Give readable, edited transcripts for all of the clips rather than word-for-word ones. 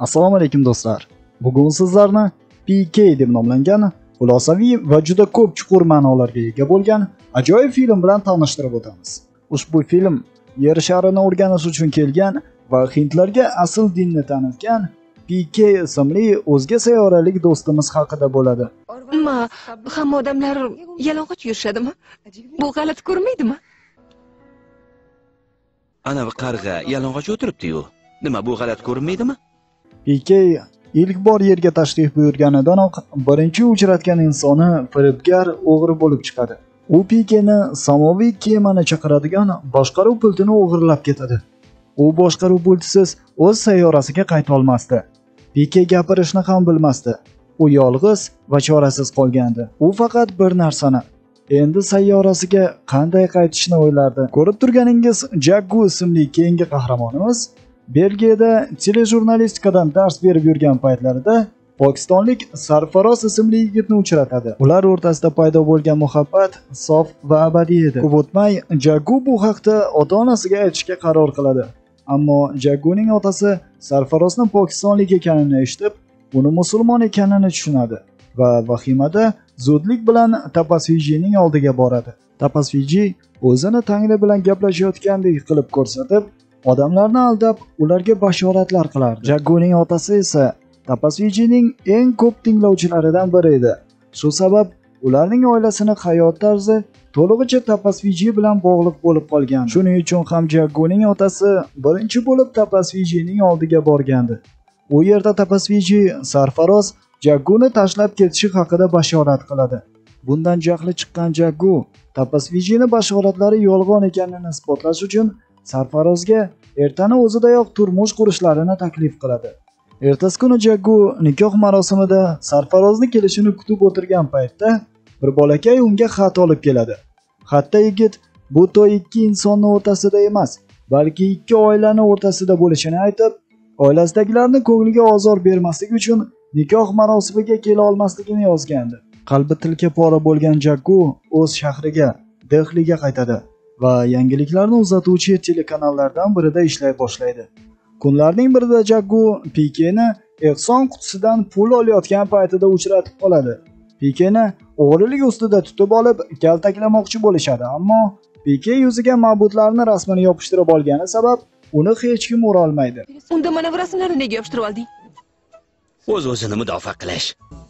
Assalomu alaykum do'stlar. Bugun sizlarni PK deb nomlangan xulosaviy va juda ko'p chuqur ma'nolarga ega bo'lgan ajoyib film bilan tanishtirib o'tamiz. Ushbu film Yer sharini o'rganish uchun kelgan va hindlarga asl dinni tanitgan PK ismli o'zga sayyoralik do'stimiz haqida bo'ladi. Hamma odamlar yalang'och yurishadimi? Bu g'alati ko'rmaydimi? Ana bir qarg'a yalang'och o'tiribdi-yu. Nima bu g'alati ko'rinmaydimi? PK ilk bor yerga tashrif buyurganidanoq birinchi uchratgan insoni firibgar o'g'ri bo'lib chiqadi. U PKni samoviy kemani chaqiradigan boshqaruv pultini o'g'irlab ketadi. U boshqaruv pultisiz o'z sayyorasiga qayta olmasdi. PK gapirishni ham bilmasdi. U yolg'iz va chorasiz qolgandi. U faqat bir narsani, endi sayyorasiga qanday qaytishni o'ylardi. Ko'rib turganingiz Jaggu ismli keyingi qahramonimiz Belgiyada telejurnalistikadan dars berib yurgan paytlarida pokistonlik Sarfaroz ismli yigitni uchratadi. Ular o'rtasida paydo bo'lgan muhabbat sof va abadiy edi. Ko'p o'tmay Jaggu bu haqda ota-onasiga aytishga qaror qiladi. Ammo Jagguning otasi Sarfarozning pokistonlik ekanini eshitib, uni musulmon ekanini tushunadi va vahimada zudlik bilan Tapasvijining oldiga boradi. Tapasviji o'zini Tangri bilan gaplashayotgandek qilib ko'rsatib, odamlarni aldab, ularga bashoratlar qilardi. Jagguning otasi esa Tapasvijining eng ko'p tinglovchilaridan biri edi. Shu sabab ularning oilasining hayot tarzi to'lig'icha Tapasviji bilan bog'liq bo'lib qolgan. Shuning uchun ham Jagguning otasi birinchi bo'lib Tapasvijining oldiga borgandi. U yerda Tapasviji Sarfaroz Jagguni tashlab ketishi haqida bashorat qiladi. Bundan jahli chiqqan Jaggu Tapasvijining bashoratlari yolg'on ekanini isbotlash uchun Sarfarozga ertani o'zidayoq turmush qurishlarini taklif qiladi. Ertasi kuni Jaggu nikoh marosimida Sarfarozni kelishini kutib o'tirgan paytda bir bolakay unga xat olib keladi. Xatda yigit bu to'y ikki insonning o'rtasida emas, balki ikki oilaning o'rtasida bo'lishini aytib, oilasidagilarni ko'ngliga ozor bermaslik uchun nikoh marosimiga kela olmasligini yozgandi. Qalbi tilka pora bo'lgan Jaggu o'z shahriga, Dehliga qaytadi va yangiliklarni uzatuvchi telekanallardan birida ishlay boshlaydi. Kunlarning birida Jaggu PKni ehson qutisidan pul olayotgan paytida uchratib qoladi. PKni o'g'rilik ustida tutib olib, kaltaklamoqchi bo'lishadi, ammo PK yuziga ma'budlarning rasmini yopishtirib olgani sabab uni hech kim ura olmaydi. Unda mana bu rasmlarni nega yopishtirib olding? O'z-o'zini mudofaa qilish.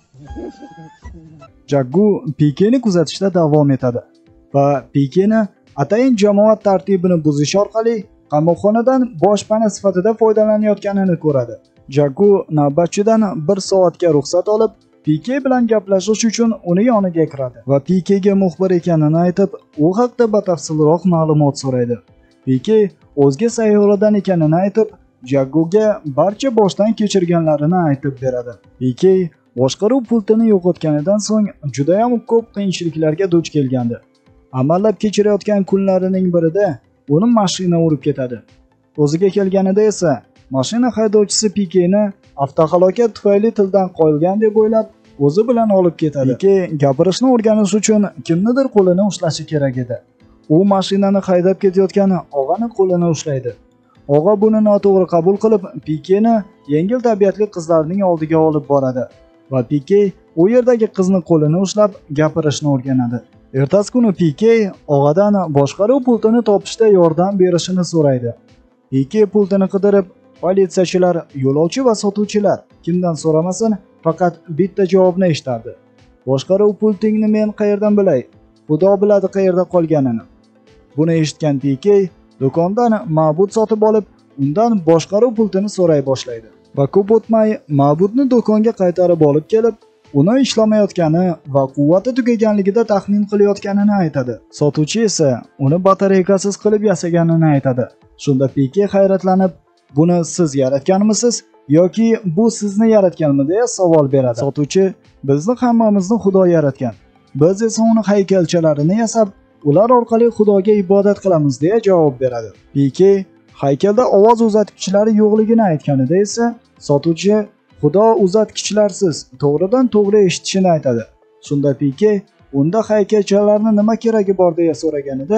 Jaggu PKni kuzatishda davom etadi va PKni atayin jamoat tartibini buzish orqali qamoqxonadan boshpana sifatida foydalanayotganini ko'radi. Jaggu navbatchidan 1 soatga ruxsat olib, PK bilan gaplashish uchun uni yoniga kiradi va PKga muxbir ekanini aytib, u haqda batafsilroq ma'lumot so'raydi. PK o'zga sayyoradan ekanini aytib, Jagguga barcha boshdan kechirganlarini aytib beradi. PK boshqaruv pultini yo'qotganidan so'ng juda ham ko'p qiyinchiliklarga duch kelgandi. Amallab kechirayotgan kunlarining birida uni mashina urib ketadi. O'ziga kelganida esa mashina haydovchisi PKni avtohalokat tufayli tildan qolgan deb o'ylab, o'zi bilan olib ketadi. PK gapirishni o'rganish uchun kimnidir qo'lini ushlashi kerak edi. U mashinani haydab ketayotgan og'ani qo'lini ushlaydi. Og'a buni noto'g'ri qabul qilib, PKni yengil tabiatli qizlarning oldiga olib boradi va PK u yerdagi qizni qo'lini ushlab gapirishni o'rganadi. Ertasi kuni PK og'adan boshqaruv pultini topishda yordam berishini so'raydi. PK pultini qidirib, politsiyachilar, yo'lovchi va sotuvchilar kimdan so'ramasin, faqat bitta javobni eshitardi. Boshqaruv pultingni men qayerdan bilay? Xudo biladi qayerda qolganini. Buni eshitgan PK do'kondan ma'bud sotib olib, undan boshqaruv pultini so'ray boshlaydi. Va ko'p o'tmay ma'budni do'konga qaytarib olib kelib, uni ishlamayotgani va quvvati tugaganligida taxmin qilayotganini aytadi. Sotuvchi esa uni batareykasiz qilib yasaganini aytadi. Shunda PK hayratlanib, "Buni siz yaratganmisiz yoki bu sizni yaratganmi?" deya savol beradi. Sotuvchi, "Bizni hammamizni Xudo yaratgan. Biz esa uni haykalchalarini yasab, ular orqali Xudoga ibodat qilamiz" deya javob beradi. PK haykalda ovoz uzatgichlar yo'qligini aytganida esa sotuvchi Xudo uzatgichlarsiz to'g'ridan to'g'ri eshitishini aytadi. Shunda PK unda haykalchalarni nima keragi bor deya so'raganida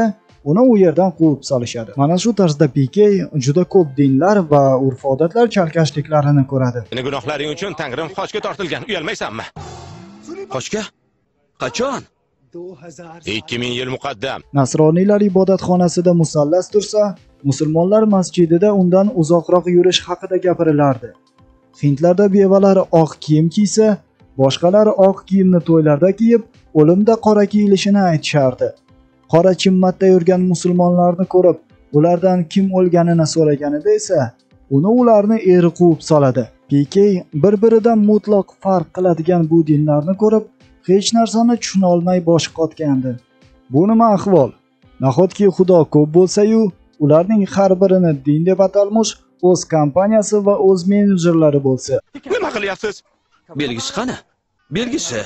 uni u yerdan quvib solishadi. Mana shu tarzda Pike juda ko'p dinlar va urf-odatlar chalkashliklarini ko'radi. Seni gunohlaring uchun Tangrim xochga tortilgan. Uyalmaysanmi? Qochga? Qachon? 2000 yil muqaddam. Nasroniylar ibodatxonasida musallas tursa, musulmonlar masjidida undan uzoqroq yurish haqida gapirilardi. Hindlarda bevalar oq kiyim kiysa, boshqalar oq kiyimni to'ylarda kiyib, o'limda qora kiyilishini aytishardi. Qora chimmatda yurgan musulmonlarni ko'rib, ulardan kim o'lganini so'raganida esa, ularni eri quvib soladi. Pike bir-biridan mutlaq farq qiladigan bu dinlarni ko'rib, hech narsani tushuna olmay boshi qotgandi. Bu nima ahvol? Nahotki Xudo ko'p bo'lsa-yu, ularning har birini din deb atalmoq o'z kompaniyasi va o'z menejerlari bo'lsa. Nima qilyapsiz? Belgisi qani? Belgisi.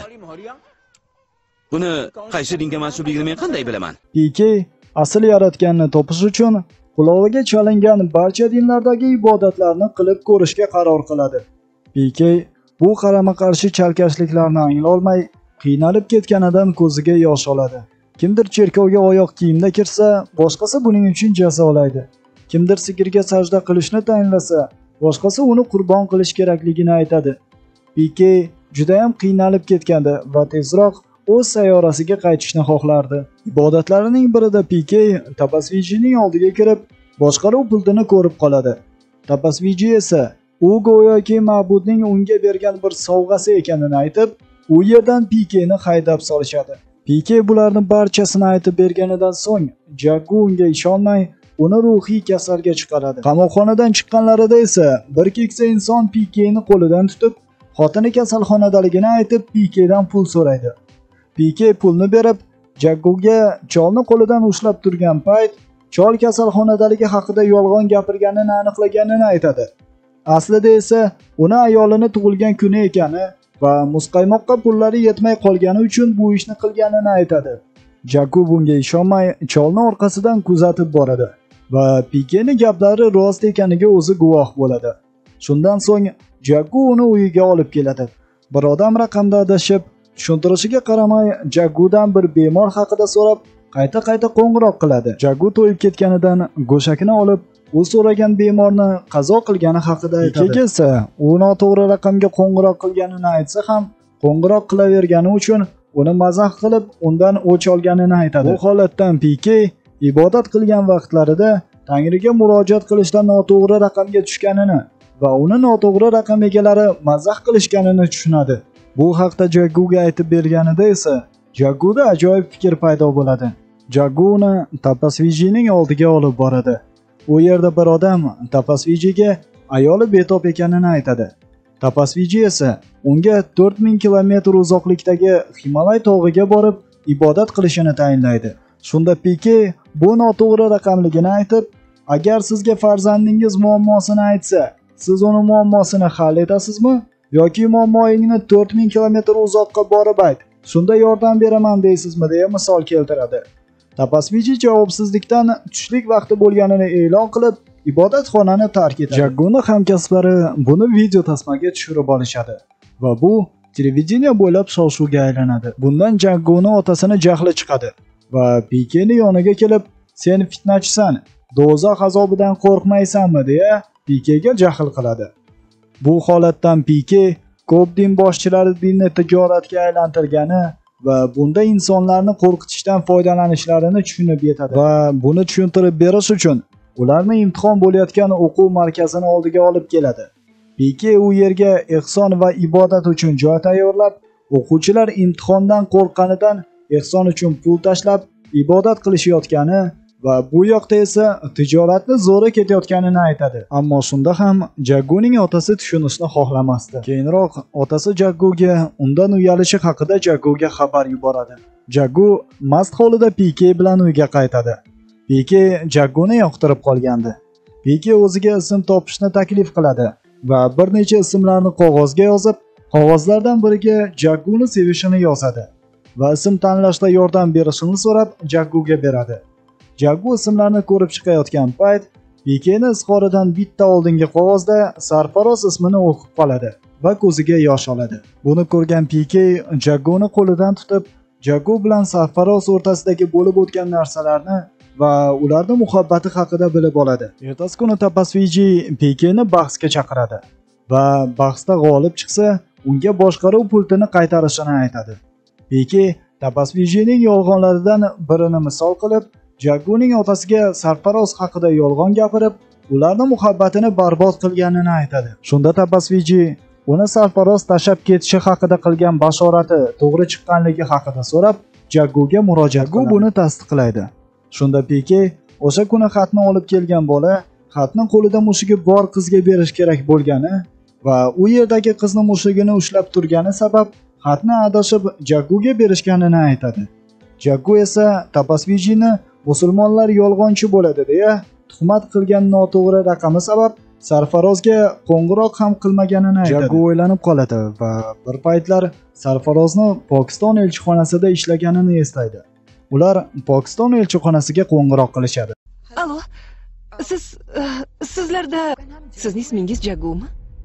Buni qaysi dinga mansubligini men qanday bilaman? Pike asl yaratganni topish uchun qulog'iga chalingan barcha dinlardagi ibodatlarni qilib ko'rishga qaror qiladi. Pike bu qarama-qarshi chalkashliklarni anglolmay, qiynalib ketganidan ko'ziga yosh oladi. Kimdir cherkovga oyoq kiyimda kirsa, boshqasi buning uchun jazolaydi. Kimdir sigirga sajda qilishni tayinlasa, boshqasi uni qurbon qilish kerakligini aytadi. Pike juda ham qiynalib ketgandi va tezroq o'z sayyorasiga qaytishni xohlardi. Ibodatlarining birida Pike Tapasvijining oldiga kirib, boshqaruv pultini ko'rib qoladi. Tapasviji esa u go'yoki ma'budning unga bergan bir sovg'asi ekanini aytib, u yerdan Pikeni haydab solishadi. Pike bularni barchasini aytib berganidan so'ng, Jaggu unga ishonmay, uni ruhiy kasalga chiqaradi. Qamoqxonadan chiqqanlarida esa bir keksa inson Pikeni qo'lidan tutib, xotini kasalxonadaligini aytib, Pikedan pul so'raydi. Pike pulni berib, Jagguga cholni qo'lidan ushlab turgan payt, chol kasalxonadaligi haqida yolg'on gapirganini aniqlaganini aytadi. Aslida esa uni ayolini tug'ilgan kuni ekani va muzqaymoqqa pullari yetmay qolgani uchun bu ishni qilganini aytadi. Jaggu bunga ishonmay, cholni orqasidan kuzatib boradi va Pikeni gaplari rost ekaniga o'zi guvoh bo'ladi. Shundan so'ng Jaggu uni uyiga olib keladi. Bir odam raqamda adashib, tushuntirishiga qaramay, Jaggudan bir bemor haqida so'rab, qayta-qayta qo'ng'iroq qiladi. Jaggu to'yib ketganidan go'shakni olib, u so'ragan bemorni qazo qilgani haqida aytadi. Pike esa u noto'g'ri raqamga qo'ng'iroq qilganini aytsa ham, qo'ng'iroq qilavergani uchun uni mazax qilib, undan o'ch olganini aytadi. Bu holatdan Pike ibodat qilgan vaqtlarida Tangriga murojaat qilishda noto'g'ri raqamga tushganini va uni noto'g'ri raqam egalari mazax qilishganini tushunadi. Bu haqda Jagguga aytib berganida esa Jagguda ajoyib fikr paydo bo'ladi. Jaggu uni Tapasvijining oldiga olib boradi. U yerda bir odam Tapasvijiga ayoli betob ekanini aytadi. Tapasviji esa unga 4000 kilometr uzoqlikdagi Himolay tog'iga borib ibodat qilishini tayinlaydi. Shunda Pike bu noto'g'ri raqamligini aytib, agar sizga farzandingiz muammosini aytsa, siz uni muammosini hal etasizmi? Yoki muammoingni 4000 kilometr uzoqqa borib ayt, shunda yordam beraman deysizmi deya misol keltiradi. Tapasviji javobsizlikdan tushlik vaqti bo'lganini e'lon qilib, ibodatxonani tark etadi. Jagguni hamkasblari buni video tasmaga tushirib olishadi va bu televideniya bo'ylab shov-shuvga aylanadi. Bundan Jagguni otasini jahli chiqadi va Pikeni yoniga kelib, "Sen fitnachisan, do'zax azobidan qo'rqmaysanmi?" deya Pikega jahl qiladi. Bu holatdan Pike ko'p din boshchilari dinni tijoratga aylantirgani va bunda insonlarni qo'rqitishdan foydalanishlarini tushunib yetadi va buni tushuntirib berish uchun ularni imtihon bo'layotgan o'quv markazini oldiga olib keladi. Pike u yerga ehson va ibodat uchun joy tayyorlab, o'quvchilar imtihondan qo'rqqanidan ehson uchun pul tashlab ibodat qilishayotgani va bu yoqda esa tijoratni zo'ri ketayotganini aytadi. Ammo shunda ham Jagguning otasi tushunishni xohlamasdi. Keyinroq otasi Jagguga undan uyalishi haqida Jagguga xabar yuboradi. Jaggu mast holida Pike bilan uyga qaytadi. Pike Jagguni yoqtirib qolgandi. Pike o'ziga ism topishni taklif qiladi va bir necha ismlarni qog'ozga yozib, qog'ozlardan biriga Jagguni sevishini yozadi va ism tanlashda yordam berishini so'rab Jagguga beradi. Jaggu ismlarni ko'rib chiqayotgan payt, Pikeni izhoridan bitta oldingi qog'ozda Sarfaroz ismini o'qib qoladi va ko'ziga yosh oladi. Buni ko'rgan Pike Jagguni qo'lidan tutib, Jaggu bilan Sarfaroz o'rtasidagi bo'lib o'tgan narsalarni va ularning muhabbati haqida bilib oladi. Ertasi kuni Tapasviji Pikeni bahsga chaqiradi va bahsda g'olib chiqsa, unga boshqaruv pultini qaytarishini aytadi. Pike Tapasvijining yolg'onlaridan birini misol qilib, Jagguning otasiga sarfaroz haqida yolg'on gapirib, ularning muhabbatini barbod qilganini aytadi. Shunda Tapasviji uni sarfaroz tashab ketishi haqida qilgan bashorati to'g'ri chiqqanligi haqida so'rab, Jagguga murojaat qiladi. Buni tasdiqlaydi. Shunda Pike o'sha kuni xatni olib kelgan bola xatni qo'lida mushugi bor qizga berish kerak bo'lgani va u yerdagi qizni mushugini ushlab turgani sabab xatni adashib Jagguga berishganini aytadi. Jaggu esa Tapasvijini musulmonlar yolg'onchi bo'ladi deya tuhmat qilgan noto'g'ri raqami sabab sarfarozga qo'ng'iroq ham qilmaganini aytadi. Jaggu o'ylanib qoladi va bir paytlar sarfarozni Pokiston elchixonasida ishlaganini eslaydi. Ular Pokiston elchixonasiga qo'ng'iroq qilishadi. Alo, sizlarda sizning ismingiz Jaggumi?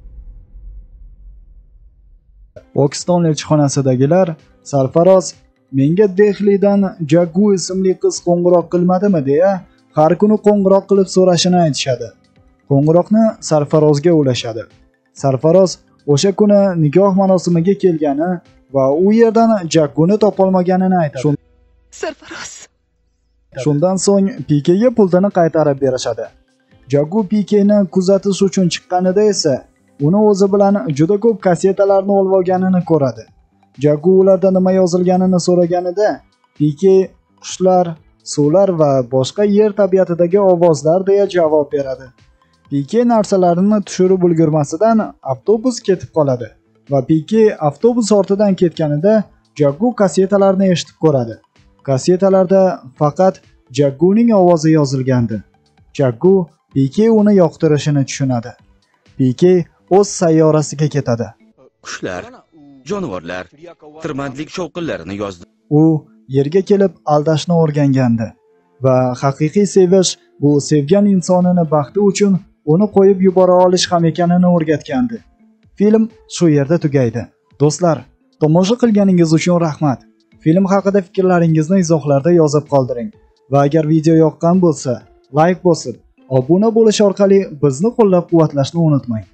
Pokiston elchixonasidagilar sarfaroz menga Dehlidan Jaggu ismli qiz qo'ng'iroq qilmadimi deya har kuni qo'ng'iroq qilib so'rashini aytishadi. Qo'ng'iroqni sarfarozga ulashadi. Sarfaroz o'sha kuni nikoh marosimiga kelgani va u yerdan Jagguni topolmaganini aytadi. Sarfaroz. Shundan so'ng Pikega pulni qaytarib berishadi. Jaggu Pikeni kuzatish uchun chiqqanida esa uni o'zi bilan juda ko'p kasetalarni olib olganini ko'radi. Jaggu ularda nima yozilganini so'raganida Pike qushlar, suvlar va boshqa yer tabiatidagi ovozlar deya javob beradi. Pike narsalarini tushirib ulgurmasidan avtobus ketib qoladi va Pike avtobus ortidan ketganida Jaggu kasetalarni eshitib ko'radi. Kasetalarda faqat Jagguning ovozi yozilgandi. Jaggu Pike uni yoqtirishini tushunadi. Pike o'z sayyorasiga ketadi. Qushlar, jonivorlar, tirbandlik shovqillarini yozdi. U yerga kelib aldashni o'rgangandi va haqiqiy sevish bu sevgan insonini baxti uchun uni qo'yib yubora olish ham ekanini o'rgatgandi. Film shu yerda tugaydi. Do'stlar, tomosha qilganingiz uchun rahmat. Film haqida fikrlaringizni izohlarda yozib qoldiring va agar video yoqqan bo'lsa, like bosib, obuna bo'lish orqali bizni qo'llab-quvvatlashni unutmang.